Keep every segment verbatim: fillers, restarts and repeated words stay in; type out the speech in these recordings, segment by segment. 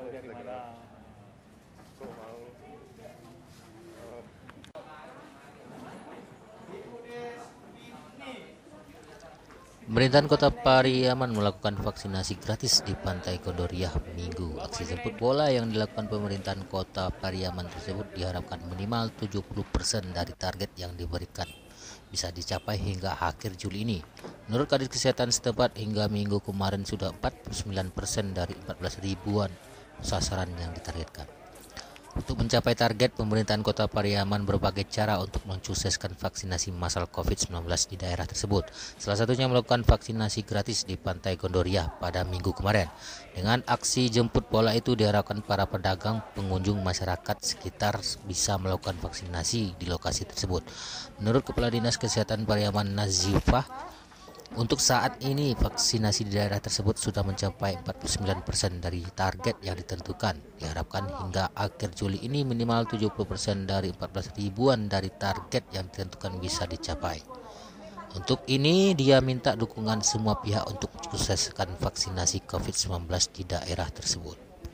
dari mana? Kok mau? Oh. Pemerintahan Kota Pariaman melakukan vaksinasi gratis di Pantai Gondoriah Minggu. Aksi jemput bola yang dilakukan pemerintahan Kota Pariaman tersebut diharapkan minimal tujuh puluh persen dari target yang diberikan bisa dicapai hingga akhir Juli ini. Menurut Kadis Kesehatan setempat, hingga minggu kemarin sudah empat puluh sembilan persen dari empat belas ribuan sasaran yang ditargetkan. Untuk mencapai target, pemerintahan Kota Pariaman berbagai cara untuk mensukseskan vaksinasi massal covid sembilan belas di daerah tersebut. Salah satunya melakukan vaksinasi gratis di Pantai Gondoriah pada minggu kemarin. Dengan aksi jemput bola itu diharapkan para pedagang, pengunjung, masyarakat sekitar bisa melakukan vaksinasi di lokasi tersebut. Menurut Kepala Dinas Kesehatan Pariaman Nazifah, untuk saat ini vaksinasi di daerah tersebut sudah mencapai empat puluh sembilan persen dari target yang ditentukan. Diharapkan hingga akhir Juli ini minimal tujuh puluh persen dari empat belas ribuan dari target yang ditentukan bisa dicapai. Untuk ini dia minta dukungan semua pihak untuk sukseskan vaksinasi covid sembilan belas di daerah tersebut.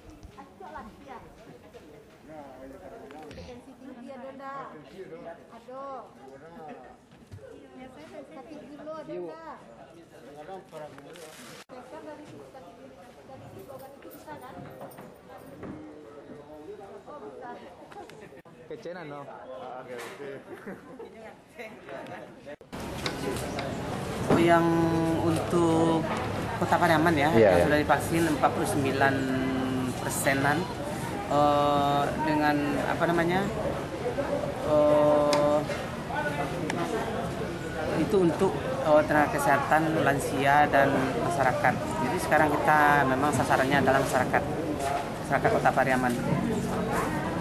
Kecenan no. Ah, oke, oke. Oh, yang untuk Kota Pariaman ya, Iya, yang iya. sudah divaksin empat puluh sembilan persenan eh, dengan apa namanya eh, itu untuk eh, tenaga kesehatan, lansia dan masyarakat. Jadi sekarang kita memang sasarannya adalah masyarakat, masyarakat Kota Pariaman.